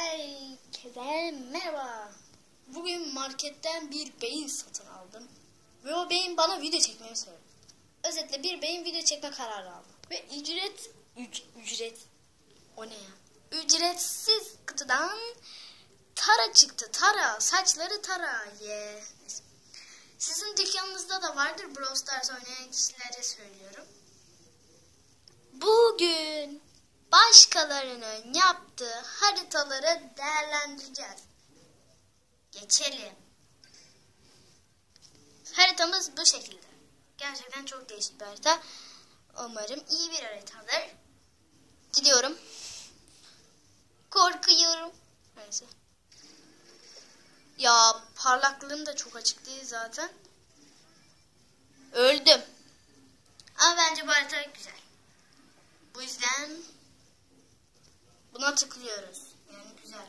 Herkese merhaba. Bugün marketten bir beyin satın aldım. Ve o beyin bana video çekmemi söyledi. Özetle bir beyin video çekme kararı aldım. Ve ücretsiz kutudan tara çıktı. Tara. Saçları tara. Yeah. Sizin dükkanınızda da vardır. Brawl Stars oynayan kişilere söylüyorum. Bugün başkalarının yaptığı haritaları değerlendireceğiz. Geçelim. Haritamız bu şekilde. Gerçekten çok değişik bir harita. Umarım iyi bir haritadır. Gidiyorum. Korkuyorum. Neyse. Ya parlaklığım da çok açık değil zaten. Öldüm. Ama bence bu harita güzel. Bu yüzden buna tıklıyoruz. Yani güzel.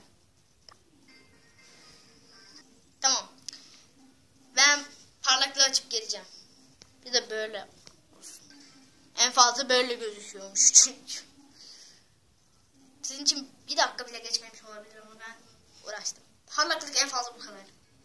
Tamam. Ben parlaklığı açıp geleceğim. Bir de böyle olsun. En fazla böyle gözüküyormuş çünkü. Sizin için bir dakika bile geçmemiş olabilir ama ben uğraştım. Parlaklık en fazla bu kadar.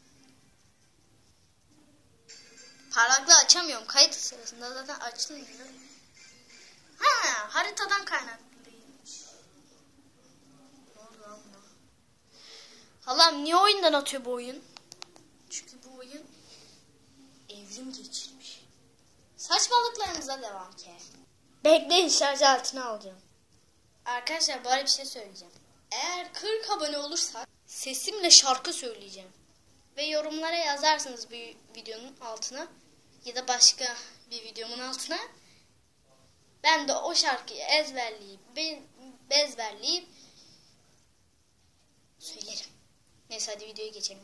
Parlaklığı açamıyorum. Kayıt sırasında zaten açtım. Ha, haritadan kaynaklıymış. Ne oldu lan buna? Allah'ım niye oyundan atıyor bu oyun? Çünkü bu oyun evrim geçirmiş. Saçmalıklarımıza devam ki. Bekleyin, şarj aletini alacağım. Arkadaşlar bari bir şey söyleyeceğim. Eğer 40 abone olursak sesimle şarkı söyleyeceğim. Ve yorumlara yazarsınız bu videonun altına ya da bir videomun altına. Ben de o şarkıyı ezberleyip söylerim. Neyse hadi videoya geçelim.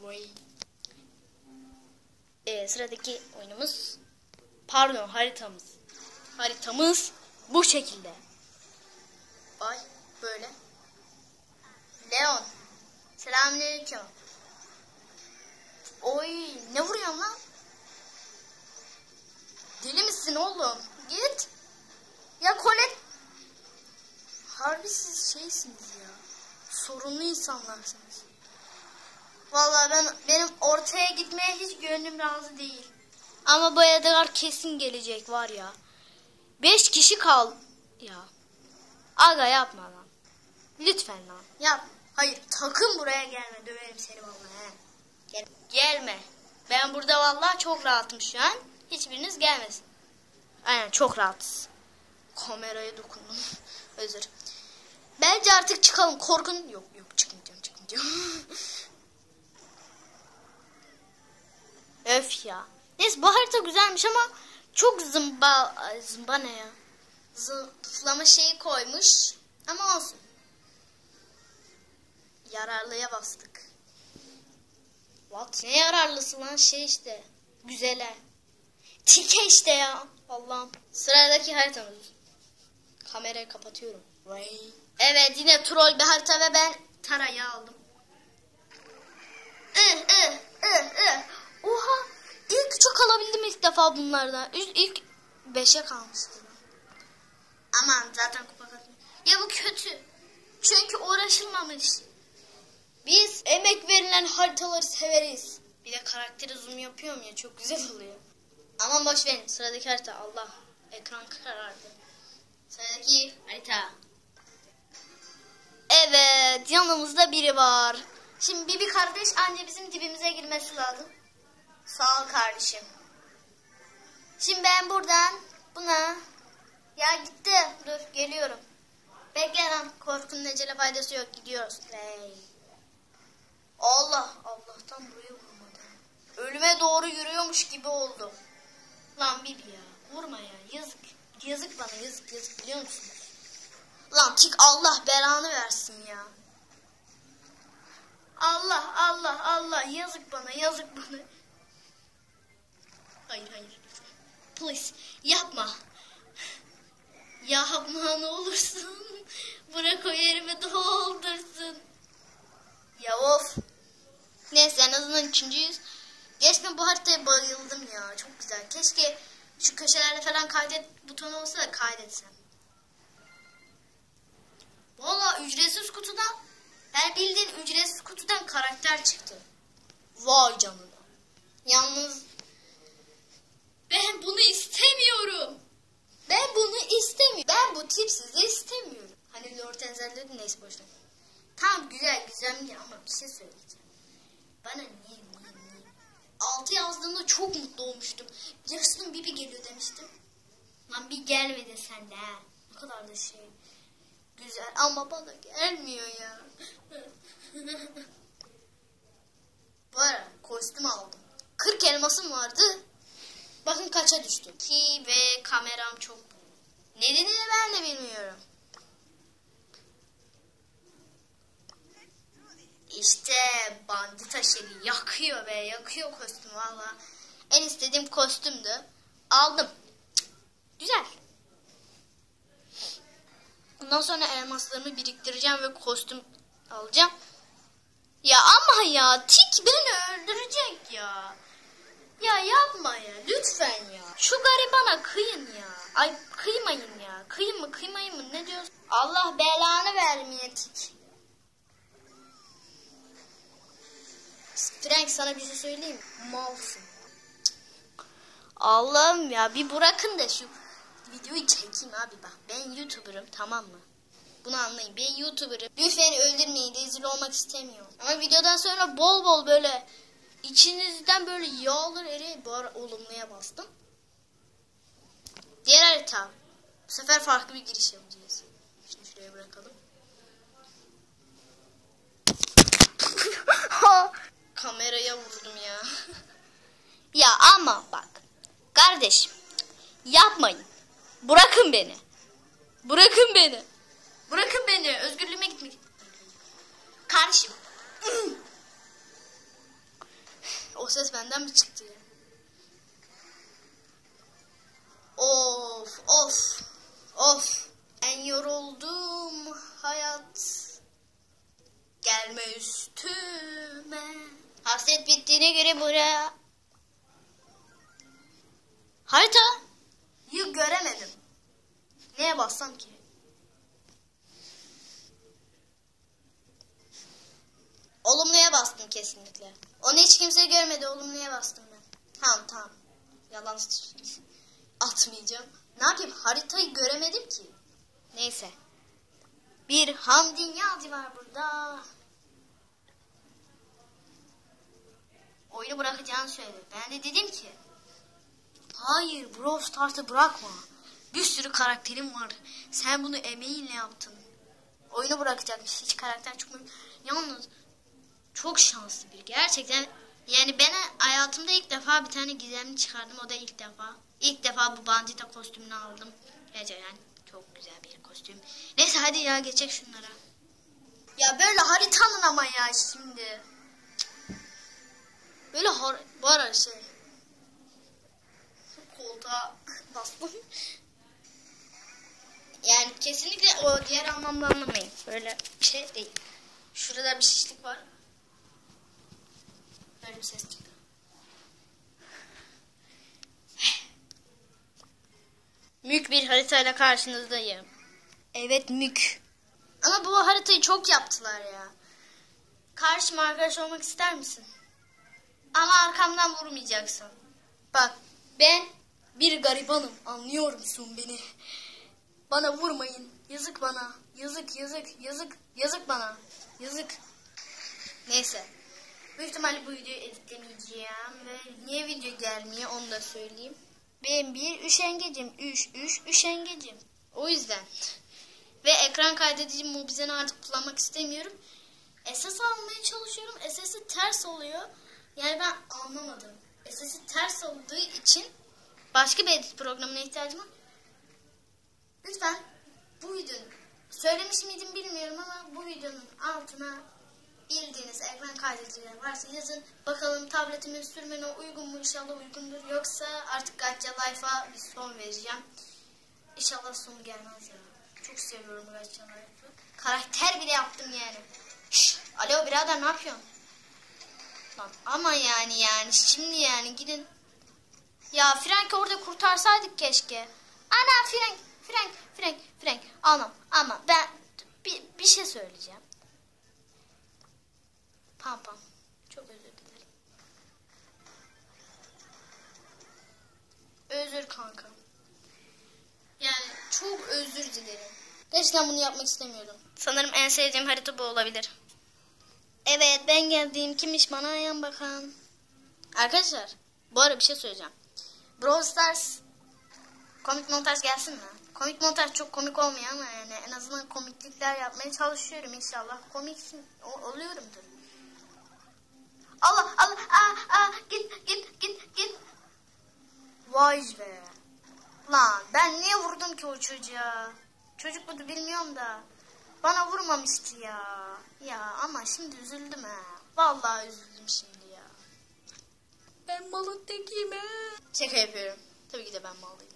Sıradaki oyunumuz haritamız. Haritamız bu şekilde. Ay böyle. Leon. Selamünaleyküm. Oy ne vuruyorsun lan? Deli misin oğlum? Git. Ya Colette. Harbi siz şeysiniz ya. Sorunlu insanlarsınız. Vallahi benim ortaya gitmeye hiç gönlüm razı değil. Ama bu Edgar kesin gelecek var ya. 5 kişi kal. Ya. Aga yapma lan. Lütfen lan. Yap. Hayır takım buraya gelme. Döverim seni vallahi. Gelme. Ben burada vallahi çok rahatım şu an. Hiçbiriniz gelmesin. Aynen çok rahatız. Kameraya dokundum. Özür. Bence artık çıkalım. Korkun. Yok çıkmayacağım. Öf ya. Neyse bu harita güzelmiş ama çok zımba ne ya? Zıplama şeyi koymuş. Ama olsun. Yararlıya bastık. What? Ne yararlısı lan şey işte. Güzele. Tike işte ya. Allah'ım. Sıradaki haritamız. Kamerayı kapatıyorum. Evet yine troll bir harita ve ben Tara'yı aldım. Oha. İlk 3'e kalabildim ilk defa bunlardan. İlk 5'e kalmıştım. Aman zaten kupa katmış. Ya bu kötü. Çünkü uğraşılmamış. Biz emek verilen haritaları severiz. Bir de karakteri zoom yapıyorum ya çok güzel oluyor. Aman boş verin. Sıradaki harita. Allah. Ekran karardı. Sıradaki harita. Evet. Yanımızda biri var. Şimdi Bibi kardeş anca bizim dibimize girmesi lazım. Sağ ol kardeşim. Şimdi ben buradan buna... Ya gitti. Dur geliyorum. Bekle lan. Korkunun ecele faydası yok. Gidiyoruz. Allah'tan buraya vurmadı. Ölüme doğru yürüyormuş gibi oldu. Lan Bibi ya. Vurma ya. Yazık. Yazık bana. Yazık biliyor musunuz? Lan tik Allah belanı versin ya. Allah. Yazık bana. Hayır. Please. Yapma. Yapma ne olursun. Bırak o yerime doldursun. Ya of. Neyse en azından 3.'yüz. Gerçekten bu haritaya bayıldım ya. Çok güzel. Keşke şu köşelerde falan kaydet butonu olsa da kaydetsem. Valla ücretsiz kutudan Ben bildiğin ücretsiz kutudan karakter çıktı. Vay canına. Yalnız ben bunu istemiyorum. Ben bunu istemiyorum. Ben bu tipsizliği istemiyorum. Hani Lord Enzel dedi, neyse boşver. Tamam güzel ama bir şey söyleyeceğim. Bana niye? 6 yazdığında çok mutlu olmuştum. Yarısının Bibi geliyor demiştim. Lan bir gelmedi sen de ha. Ne kadar da şey. Güzel ama bana gelmiyor ya. Bu ara kostüm aldım. 40 elmasım vardı. Bakın kaça düştü. Ki ve kameram çok. Nedenini ben de bilmiyorum. İşte bandita şeyi yakıyor be, yakıyor kostüm valla. En istediğim kostümdü. Aldım. Güzel. Ondan sonra elmaslarımı biriktireceğim ve kostüm alacağım. Ya ama ya tik beni öldürecek ya. Ya yapma ya lütfen ya. Şu garibana kıyın ya. Ay kıymayın ya. Kıymayın mı ne diyorsun? Allah belanı vermeye tik. Frank sana bir şey söyleyeyim mi? Malsın. Allah'ım ya bir bırakın da şu videoyu çekeyim abi bak. Ben YouTuber'ım tamam mı? Bunu anlayın. Ben YouTuber'ım. Lütfen öldürmeyin. Rezil olmak istemiyorum. Ama videodan sonra bol bol böyle içinizden böyle yağlar eri bu ara olumluya bastım. Diğer harita. Bu sefer farklı bir giriş yapacağız. Şimdi şuraya bırakalım. Kameraya vurdum ya. Ya ama bak. Kardeşim. Yapmayın. Bırakın beni. Bırakın beni. Bırakın beni. Özgürlüğüme gitmek. Kardeşim. O ses benden mi çıktı ya? Of. En yoruldum hayat. Gelme üstüme. Hasret bittiğine göre buraya. Harita. Göremedim. Neye bassam ki? Olumluya bastım kesinlikle. Onu hiç kimse görmedi. Olumluya bastım ben. Tamam. Yalan atmayacağım. Ne yapayım? Haritayı göremedim ki. Neyse. Bir Hamdi Niyazi var burada. Oyunu bırakacağını söyledi. Ben de dedim ki hayır Brawl Stars'ı bırakma. Bir sürü karakterim var. Sen bunu emeğinle yaptın. Oyunu bırakacakmış. Hiç karakter çıkmıyor. Yalnız çok şanslı bir. Gerçekten yani ben hayatımda ilk defa bir tane gizemli çıkardım. O da ilk defa. İlk defa bu bandita kostümünü aldım. Gerçekten çok güzel bir kostüm. Neyse hadi ya geçecek şunlara. Ya böyle haritanın ama ya şimdi. Böyle bu ara şey. Koltuğa bastım. Yani kesinlikle o diğer anlamda anlamayın. Böyle bir şey değil. Şurada bir şişlik var. Böyle bir ses çıktı. Mük bir haritayla karşınızdayım. Evet mük. Ama bu haritayı çok yaptılar ya. Karşıma arkadaş olmak ister misin? Ama arkamdan vurmayacaksın. Bak ben bir garibanım. Anlıyor musun beni? Bana vurmayın. Yazık bana. Yazık bana. Yazık. Neyse. Büyük ihtimalle bu videoyu editlemeyeceğim. Ve niye video gelmiyor onu da söyleyeyim. Ben bir üşengecim. Üşengecim. O yüzden. Ve ekran kaydedici Mobizen'i artık kullanmak istemiyorum. SS almaya çalışıyorum. SS'i ters oluyor. Yani ben anlamadım. SS'i ters olduğu için başka bir edit programına ihtiyacım var. Lütfen bu videonun söylemiş miydim bilmiyorum ama bu videonun altına bildiğiniz ekran kaydediciler varsa yazın. Bakalım tabletimin sürümüne uygun mu? İnşallah uygundur. Yoksa artık Gacha Life'a bir son vereceğim. İnşallah sonu gelmez ya. Çok seviyorum Gacha Life'ı. Karakter bile yaptım yani. Şşş, alo birader ne yapıyorsun? Lan ama yani şimdi yani gidin. Ya Frank'i orada kurtarsaydık keşke. Ana Frank. Ama ben bir şey söyleyeceğim. gençken bunu yapmak istemiyordum. Sanırım en sevdiğim harita bu olabilir. Evet ben geldim. Kimmiş bana yan bakan. Arkadaşlar bu ara bir şey söyleyeceğim. Brawl Stars komik montaj gelsin mi? Komik montaj çok komik olmuyor ama yani en azından komiklikler yapmaya çalışıyorum inşallah. Komik oluyorumdur. Allah Allah git. Vay be. Lan ben niye vurdum ki o çocuğa? Çocuk bunu bilmiyorum da. Bana vurmamıştı ya. Ya ama şimdi üzüldüm ha. Vallahi üzüldüm şimdi ya. Ben malın tekiyim ha. Şaka yapıyorum. Tabii ki de ben malıyım.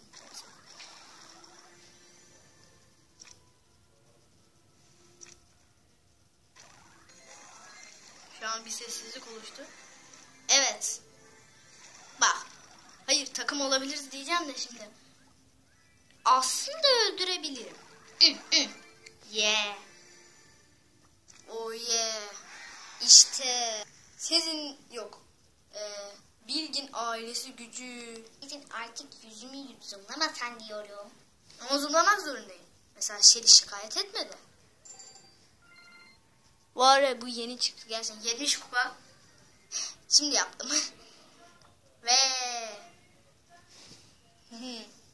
Şu an bir sessizlik oluştu. Evet. Bak. Hayır takım olabiliriz diyeceğim de şimdi. Aslında öldürebilirim. Yeah. Oh yeah. İşte. Sizin yok. Bilgin ailesi gücü. Bizim artık yüzümü zoomlamasan diyorum. Ama zoomlamak zorundayım. Mesela Shelly şikayet etmedi. Var ya bu yeni çıktı gerçekten. 70 kupa. Şimdi yaptım. Ve